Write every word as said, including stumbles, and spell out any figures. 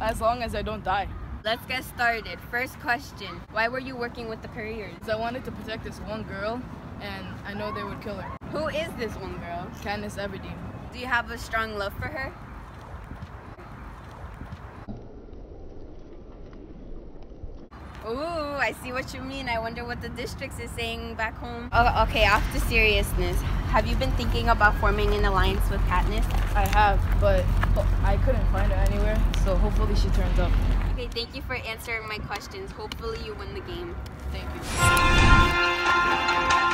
as long as I don't die. Let's get started. First question. Why were you working with the couriers? Because I wanted to protect this one girl, and I know they would kill her. Who is this one girl? Katniss Everdeen. Do you have a strong love for her? Ooh, I see what you mean. I wonder what the districts is saying back home. Oh, okay, off to seriousness. Have you been thinking about forming an alliance with Katniss? I have, but I couldn't find her anywhere, so hopefully she turns up. Okay, thank you for answering my questions. Hopefully you win the game. Thank you.